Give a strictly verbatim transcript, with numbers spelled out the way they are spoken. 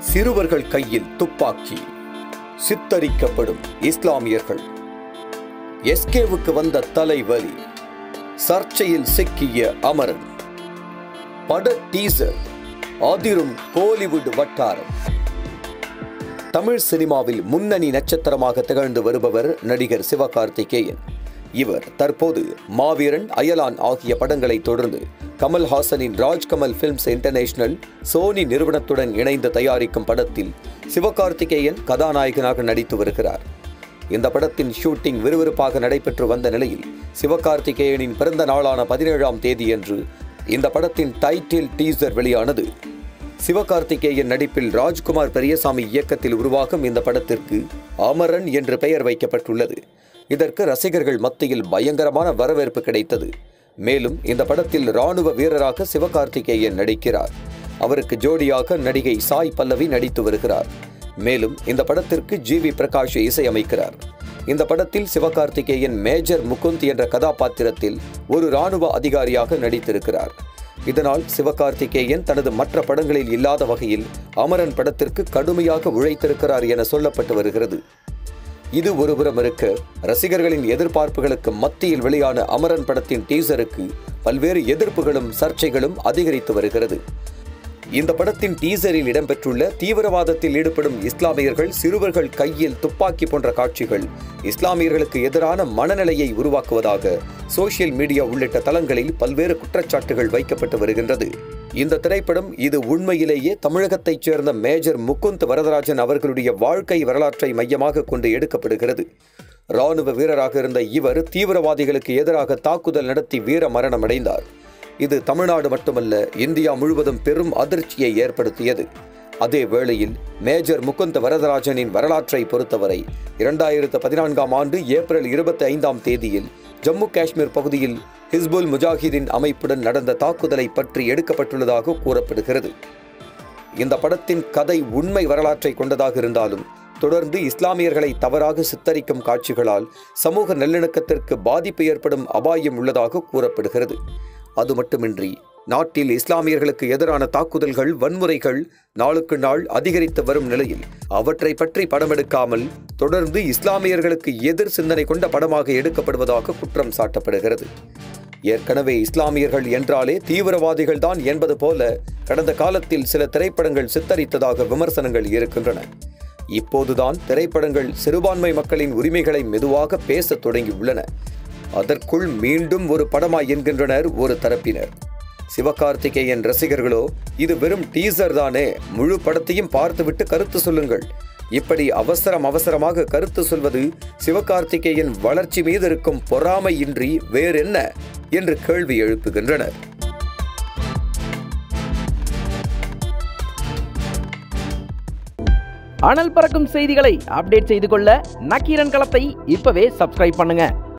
சிறுவர்கள் கையில் துப்பாக்கி, சித்தரிக்கப்படும் இஸ்லாமியர்கள். எஸ்கேவுக்கு வந்த தலைவலி, சர்ச்சையில் சிக்கிய அமரன். பட டீசர், அதிரும் கோலிவுட் வட்டாரம். தமிழ் சினிமாவில் முன்னணி நட்சத்திரமாக திகழ்ந்து வருபவர் நடிகர் சிவகார்த்திகேயன். இவர் தற்போது மாவீரன், அயலான் ஆகிய படங்களை தொடர்ந்து கமல்ஹாசனின் ராஜ்கமல் பிலிம்ஸ் இன்டர்நேஷனல் சோனி நிறுவனத்துடன் இணைந்து தயாரிக்கும் படத்தில் சிவகார்த்திகேயன் கதாநாயகனாக நடித்து வருகிறார். இந்த படத்தின் ஷூட்டிங் விறுவிறுப்பாக நடைபெற்று வந்த நிலையில் சிவகார்த்திகேயனின் பிறந்த நாளான பதினேழாம் தேதியன்று இந்த படத்தின் டைட்டில் டீசர் வெளியானது. சிவகார்த்திகேயன் நடிப்பில் ராஜ்குமார் பெரியசாமி இயக்கத்தில் உருவாகும் இந்த படத்திற்கு அமரன் என்று பெயர் வைக்கப்பட்டுள்ளது. இதற்கு ரசிகர்கள் மத்தியில் பயங்கரமான வரவேற்பு கிடைத்தது. மேலும் இந்த படத்தில் இராணுவ வீரராக சிவகார்த்திகேயன் நடிக்கிறார். அவருக்கு ஜோடியாக நடிகை சாய் பல்லவி நடித்து வருகிறார். மேலும் இந்த படத்திற்கு ஜி வி பிரகாஷ் இசையமைக்கிறார். இந்த படத்தில் சிவகார்த்திகேயன் மேஜர் முகுந்த் என்ற கதாபாத்திரத்தில் ஒரு இராணுவ அதிகாரியாக நடித்திருக்கிறார். இதனால் சிவகார்த்திகேயன் தனது மற்ற படங்களில் இல்லாத வகையில் அமரன் படத்திற்கு கடுமையாக உழைத்திருக்கிறார் என சொல்லப்பட்டு வருகிறது. இது ஒருபுறம் இருக்க, ரசிகர்களின் எதிர்பார்ப்புகளுக்கு மத்தியில் வெளியான அமரன் படத்தின் டீசருக்கு பல்வேறு எதிர்ப்புகளும் சர்ச்சைகளும் அதிகரித்து வருகிறது. இந்த படத்தின் டீசரில் இடம்பெற்றுள்ள தீவிரவாதத்தில் ஈடுபடும் இஸ்லாமியர்கள் சிறுவர்கள் கையில் துப்பாக்கி போன்ற காட்சிகள் இஸ்லாமியர்களுக்கு எதிரான மனநிலையை உருவாக்குவதாக சோசியல் மீடியா உள்ளிட்ட தளங்களில் பல்வேறு குற்றச்சாட்டுகள் வைக்கப்பட்டு வருகின்றது. இந்த திரைப்படம் இது உண்மையிலேயே தமிழகத்தைச் சேர்ந்த மேஜர் முகுந்த் வரதராஜன் அவர்களுடைய வாழ்க்கை வரலாற்றை மையமாக கொண்டு எடுக்கப்படுகிறது. இராணுவ வீரராக இருந்த இவர் தீவிரவாதிகளுக்கு எதிராக தாக்குதல் நடத்தி வீர மரணம் அடைந்தார். இது தமிழ்நாடு மட்டுமல்ல, இந்தியா முழுவதும் பெரும் அதிர்ச்சியை ஏற்படுத்தியது. அதே வேளையில் மேஜர் முகுந்த் வரதராஜனின் வரலாற்றை பொறுத்தவரை இரண்டாயிரத்து பதினான்காம் ஆண்டு ஏப்ரல் இருபத்தி ஐந்தாம் தேதியில் ஜம்மு காஷ்மீர் பகுதியில் ஹிஸ்புல் முஜாஹிதீன் அமைப்புடன் நடந்த தாக்குதலை பற்றி எடுக்கப்பட்டுள்ளதாக கூறப்படுகிறது. இந்த படத்தின் கதை உண்மை வரலாற்றை கொண்டதாக இருந்தாலும் தொடர்ந்து இஸ்லாமியர்களை தவறாக சித்தரிக்கும் காட்சிகளால் சமூக நல்லிணக்கத்திற்கு பாதிப்பு ஏற்படும் அபாயம் உள்ளதாக கூறப்படுகிறது. அது மட்டுமின்றி நாட்டில் இஸ்லாமியர்களுக்கு எதிரான தாக்குதல்கள், வன்முறைகள் நாளுக்கு நாள் அதிகரித்து வரும் நிலையில் அவற்றை பற்றி படமெடுக்காமல் தொடர்ந்து இஸ்லாமியர்களுக்கு எதிர் சிந்தனை கொண்ட படமாக எடுக்கப்படுவதாக குற்றம் சாட்டப்படுகிறது. ஏற்கனவே இஸ்லாமியர்கள் என்றாலே தீவிரவாதிகள் தான் என்பது போல கடந்த காலத்தில் சில திரைப்படங்கள் சித்தரித்ததாக விமர்சனங்கள் இருக்கின்றன. இப்போதுதான் திரைப்படங்கள் சிறுபான்மை மக்களின் உரிமைகளை மெதுவாக பேசத் தொடங்கியுள்ளன. அதற்குள் மீண்டும் ஒரு படமா என்கின்றனர் ஒரு தரப்பினர். சிவகார்த்திகேயன் ரசிகர்களோ, இது வெறும் டீசர் தானே, முழு படத்தையும் பார்த்துவிட்டு கருத்து சொல்லுங்கள், இப்படி அவசரம் அவசரமாக கருத்து சொல்வது சிவகார்த்திகேயன் வளர்ச்சி மீது இருக்கும் பொறாமை இன்றி வேறென்ன என்று கேள்வி எழுப்புகின்றனர். அனல் பறக்கும் செய்திகளை அப்டேட் செய்து கொள்ள நக்கீரன் களத்தை இப்பவே சப்ஸ்கிரைப் பண்ணுங்க.